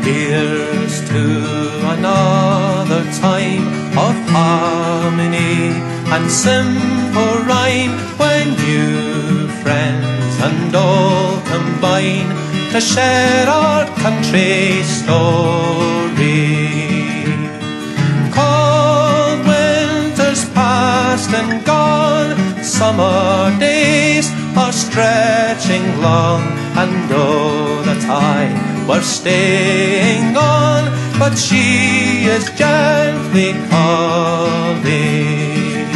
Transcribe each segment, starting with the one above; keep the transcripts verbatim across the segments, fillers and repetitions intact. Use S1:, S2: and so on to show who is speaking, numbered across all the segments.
S1: Here's to another time of harmony and simple rhyme, when new friends and all combine to share our country's story. Cold winters past and gone, summer days are stretching long, and oh, that I were staying on, but she is gently calling.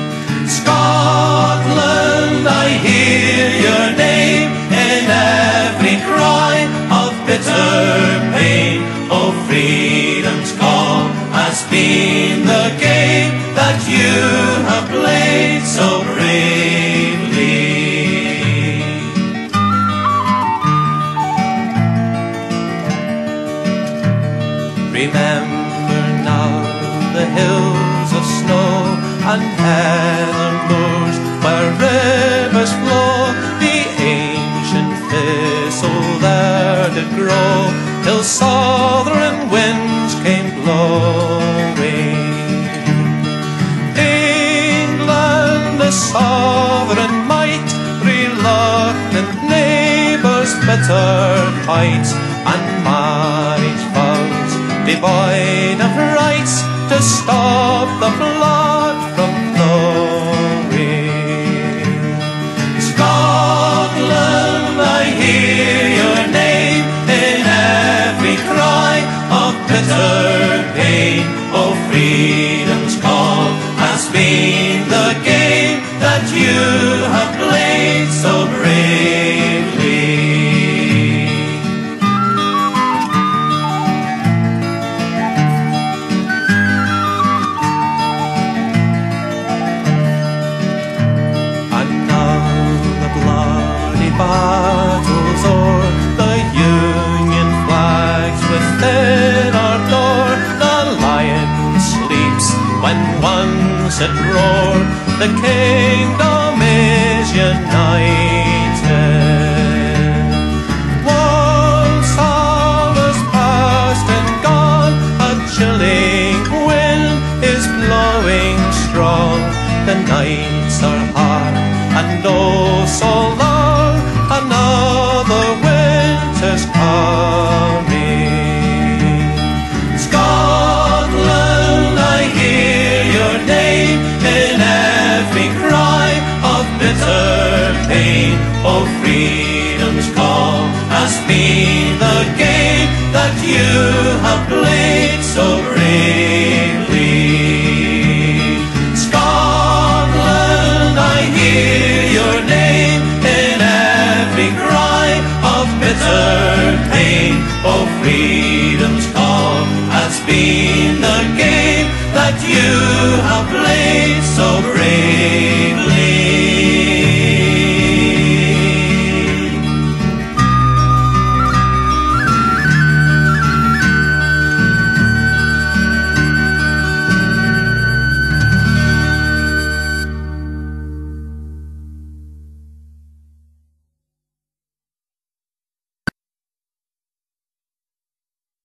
S1: Scotland, I hear your name in every cry of bitter pain. Oh, freedom's call has been the game that you have played so bravely. Remember now the hills of snow and heather moors where rivers flow, the ancient thistle there did grow, till southern winds came blowing. England, the sovereign might, reluctant neighbours, bitter fights, and marriage vows devoid of rights to stop the blood from flowing. Scotland, I hear your name in every cry of bitter pain. Oh, freedom's call has been the game that you have played so bravely. Battles o'er, the Union flags within our door. The lion sleeps when once it roared, the kingdom is united. Once all is past and gone, a chilling wind is blowing strong. The nights are hard and oh so long, another winter's coming. Scotland, I hear your name in every cry of bitter pain. Oh, freedom's call has been the game that you have played so brave.